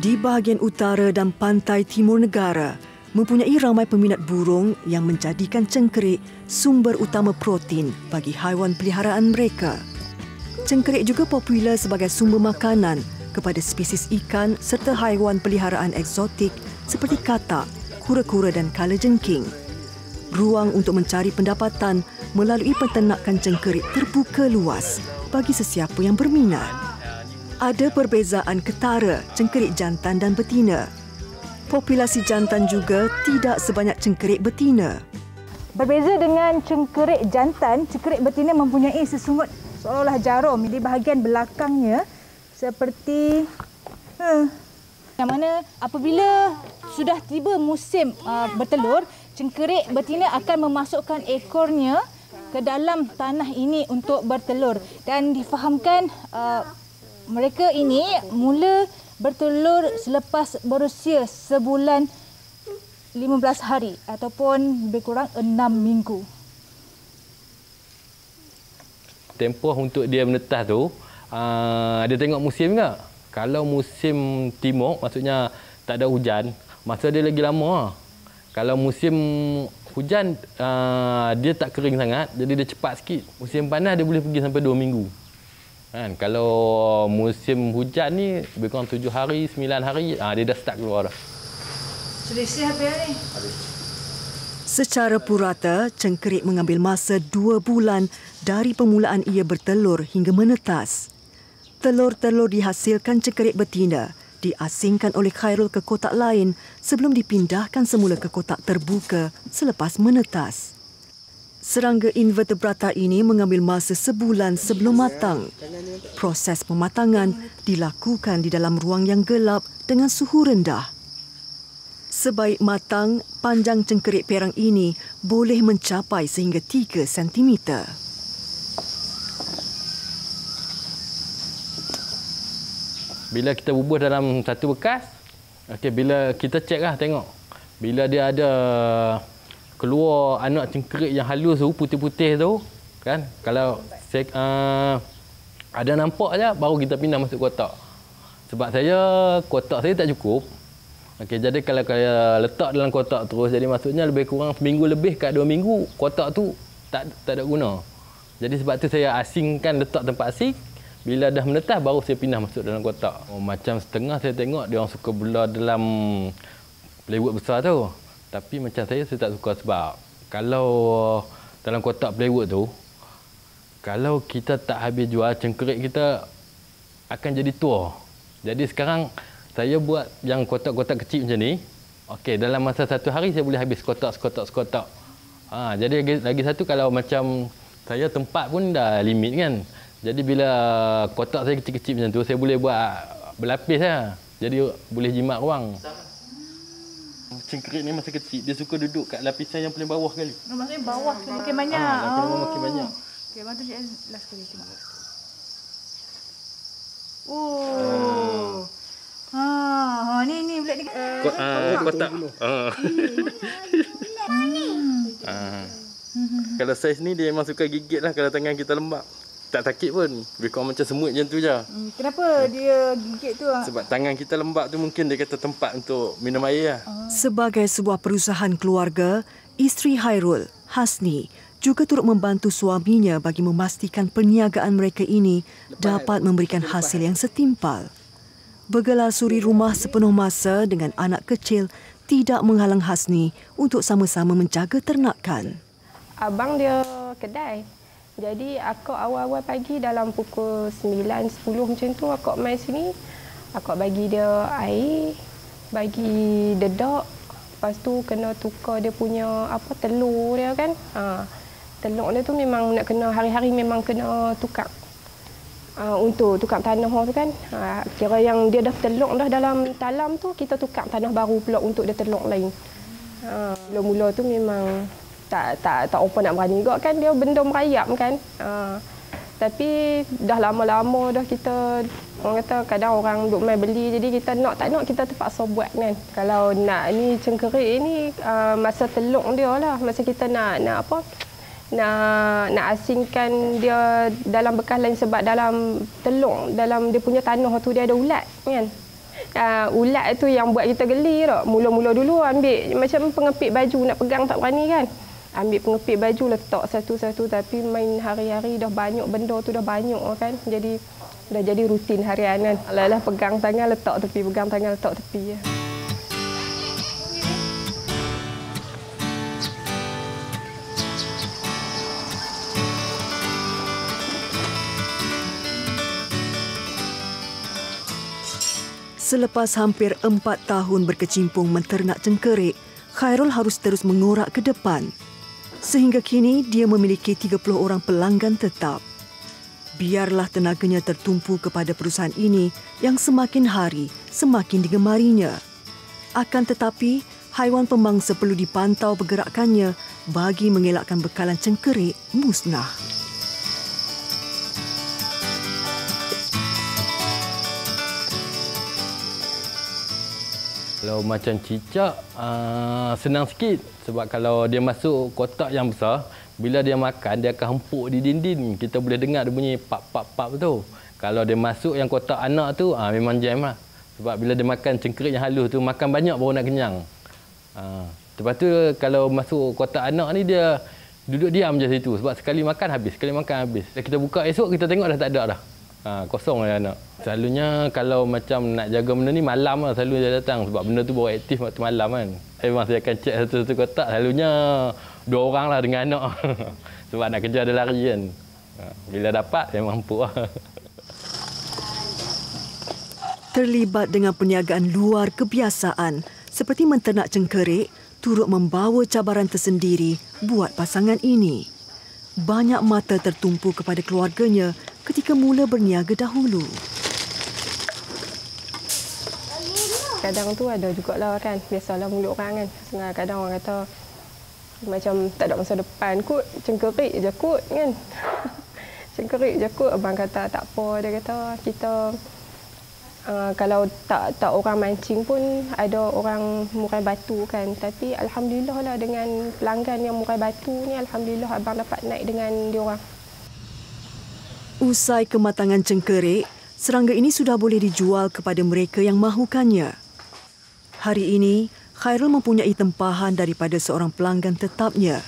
Di bahagian utara dan pantai timur negara, mempunyai ramai peminat burung yang menjadikan cengkerik sumber utama protein bagi haiwan peliharaan mereka. Cengkerik juga popular sebagai sumber makanan kepada spesies ikan serta haiwan peliharaan eksotik seperti katak, kura-kura dan kalajengking. Ruang untuk mencari pendapatan melalui penternakan cengkerik terbuka luas bagi sesiapa yang berminat. Ada perbezaan ketara cengkerik jantan dan betina. Populasi jantan juga tidak sebanyak cengkerik betina. Berbeza dengan cengkerik jantan, cengkerik betina mempunyai sesungut seolah-olah jarum di bahagian belakangnya seperti yang mana apabila sudah tiba musim bertelur, cengkerik betina akan memasukkan ekornya ke dalam tanah ini untuk bertelur dan difahamkan mereka ini mula bertelur selepas berusia sebulan 15 hari ataupun lebih kurang 6 minggu. Tempoh untuk dia menetas tu, ada tengok musim tak? Kalau musim timur, maksudnya tak ada hujan, masa dia lagi lama. Kalau musim hujan, dia tak kering sangat, jadi dia cepat sikit. Musim panas dia boleh pergi sampai 2 minggu. Kan? Kalau musim hujan ni, lebih kurang 7 hari, 9 hari, dia dah start keluar dah. Sudah siap ya ni? Secara purata, cengkerik mengambil masa 2 bulan dari permulaan ia bertelur hingga menetas. Telur-telur dihasilkan cengkerik betina diasingkan oleh Khairul ke kotak lain sebelum dipindahkan semula ke kotak terbuka selepas menetas. Serangga invertebrata ini mengambil masa sebulan sebelum matang. Proses pematangan dilakukan di dalam ruang yang gelap dengan suhu rendah. Sebaik matang, panjang cengkerik perang ini boleh mencapai sehingga 3 cm. Bila kita bubuh dalam satu bekas, bila kita cek lah tengok. Bila dia ada keluar anak cengkerik yang halus tu, putih-putih tu, kan? Kalau ada nampak je, baru kita pindah masuk kotak. Sebab kotak saya tak cukup. Jadi kalau saya letak dalam kotak terus, jadi maksudnya lebih kurang seminggu lebih ke 2 minggu, kotak tu tak ada guna. Jadi sebab tu saya asingkan, letak tempat asing. Bila dah menetas, baru saya pindah masuk dalam kotak. Macam setengah saya tengok, dia orang suka belah dalam plywood besar tu. Tapi macam saya tak suka sebab kalau dalam kotak plywood tu, kalau kita tak habis jual, cengkerik kita akan jadi tua. Jadi sekarang saya buat yang kotak-kotak kecil macam ni. Dalam masa 1 hari saya boleh habis sekotak. Jadi lagi satu, kalau macam saya tempat pun dah limit kan. Jadi bila kotak saya kecil-kecil macam tu, saya boleh buat berlapis lah. Jadi boleh jimat ruang. Cengkerik ni masa kecil, dia suka duduk kat lapisan yang paling bawah sekali. Maksudnya bawah makin banyak. Makin banyak. Okey, bantu saya last sekali tengok. Ni bulat ni. Kotak. Kalau saiz ni dia memang suka gigit lah kalau tangan kita lembab. Tak sakit pun. Lebih kurang macam semut macam tu je. Kenapa dia gigit tu? Sebab tangan kita lembab tu, mungkin dia kata tempat untuk minum air lah. Sebagai sebuah perusahaan keluarga, isteri Khairul, Hasni, juga turut membantu suaminya bagi memastikan perniagaan mereka ini dapat memberikan hasil yang setimpal. Bergelar suri rumah sepenuh masa dengan anak kecil tidak menghalang Hasni untuk sama-sama menjaga ternakan. Abang dia kedai. Jadi akak awal-awal pagi dalam pukul 9-10 macam tu akak main sini. Akak bagi dia air, bagi dedak. Lepas tu kena tukar dia punya telur dia kan. Telur dia tu memang nak kena hari-hari memang kena tukar. Untuk tukar tanah tu kan. Kira yang dia dah telur dah dalam talam tu, kita tukar tanah baru pula untuk dia telur lain. Mula-mula tu memang tak apa nak berani juga kan, dia benda merayap kan. Tapi dah lama-lama dah kita, orang kata kadang orang duk main beli, jadi kita nak tak nak kita terpaksa buat kan. Kalau nak ni cengkerik ni masa telur dia lah, masa kita nak asingkan dia dalam bekas lain, sebab dalam telur, dalam dia punya tanah tu dia ada ulat kan. Ulat tu yang buat kita geli tak. Mula-mula dulu ambil macam pengepit baju, nak pegang tak berani kan. Ambil pengepit baju letak satu-satu, tapi main hari-hari dah banyak benda tu, dah banyak kan. Jadi dah jadi rutin harian kan. Alah pegang tangan letak tepi, pegang tangan letak tepi. Selepas hampir 4 tahun berkecimpung menternak cengkerik, Khairul harus terus mengorak ke depan. Sehingga kini dia memiliki 30 orang pelanggan tetap. Biarlah tenaganya tertumpu kepada perusahaan ini yang semakin hari semakin digemarinya. Akan tetapi, haiwan pemangsa perlu dipantau pergerakannya bagi mengelakkan bekalan cengkerik musnah. Kalau macam cicak, senang sikit. Sebab kalau dia masuk kotak yang besar, bila dia makan, dia akan hempuk di dinding. Kita boleh dengar dia bunyi pap-pap-pap tu. Kalau dia masuk yang kotak anak tu, memang jam lah. Sebab bila dia makan cengkerik yang halus tu, makan banyak baru nak kenyang. Lepas tu, kalau masuk kotak anak ni, dia duduk diam je situ. Sebab sekali makan habis, sekali makan habis. Kita buka esok, kita tengok dah tak ada dah. Kosong lah anak. Selalunya kalau macam nak jaga benda ni malam lah selalu dia datang. Sebab benda tu baru aktif waktu malam kan. Memang saya akan cek satu-satu kotak. Selalunya 2 orang lah dengan anak. Sebab nak kerja ada lari kan. Bila dapat memang empuk lah. Terlibat dengan perniagaan luar kebiasaan seperti menternak cengkerik turut membawa cabaran tersendiri buat pasangan ini. Banyak mata tertumpu kepada keluarganya ketika mula berniaga dahulu. Kadang tu ada jugalah kan, biasalah mulut orang kan. Kadang orang kata macam tak ada masa depan kot, cengkerik je kot kan. Cengkerik je kot. Abang kata tak apa, dia kata kita kalau tak orang mancing pun ada orang murai batu kan. Tapi alhamdulillah lah dengan pelanggan yang murai batu ni, alhamdulillah abang dapat naik dengan diorang. Usai kematangan cengkerik, serangga ini sudah boleh dijual kepada mereka yang mahukannya. Hari ini, Khairul mempunyai tempahan daripada seorang pelanggan tetapnya.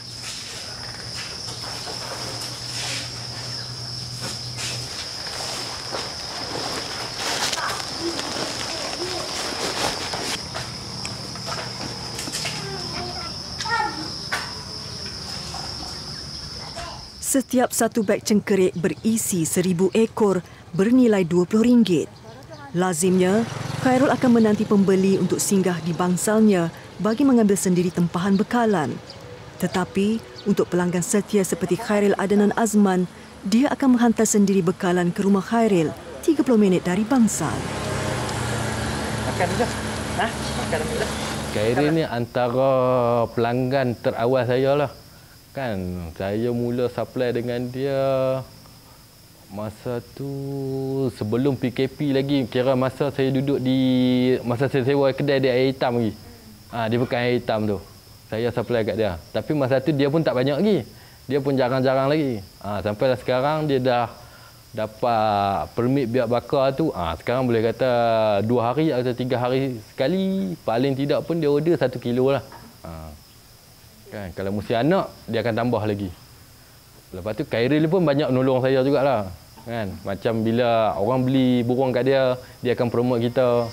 Setiap satu beg cengkerik berisi 1,000 ekor bernilai RM20. Lazimnya, Khairul akan menanti pembeli untuk singgah di bangsalnya bagi mengambil sendiri tempahan bekalan. Tetapi, untuk pelanggan setia seperti Khairil Adnan Azman, dia akan menghantar sendiri bekalan ke rumah Khairil 30 minit dari bangsal. Makan je. Makan je. Khairil ni antara pelanggan terawal saya lah. Kan, saya mula supply dengan dia masa tu sebelum PKP lagi. Kira masa saya duduk masa saya sewa kedai di air hitam lagi. Dia bukan air hitam tu. Saya supply kat dia. Tapi masa tu dia pun tak banyak lagi. Dia pun jarang-jarang lagi. Sampailah sekarang dia dah dapat permit biak bakar tu. Sekarang boleh kata 2 hari atau 3 hari sekali. Paling tidak pun dia order 1 kilo lah. Kan, kalau musim anak, dia akan tambah lagi. Lepas tu, Khairil pun banyak menolong saya jugalah. Kan? Macam bila orang beli burung kat dia, dia akan promote kita.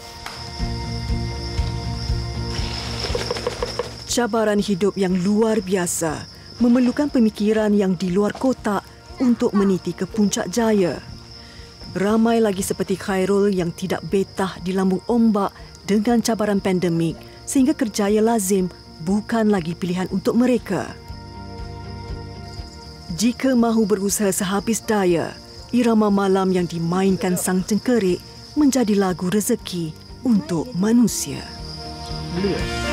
Cabaran hidup yang luar biasa memerlukan pemikiran yang di luar kotak untuk meniti ke puncak jaya. Ramai lagi seperti Khairul yang tidak betah di lambung ombak dengan cabaran pandemik sehingga kerjaya lazim bukan lagi pilihan untuk mereka. Jika mahu berusaha sehabis daya, irama malam yang dimainkan sang cengkerik menjadi lagu rezeki untuk manusia. Blue.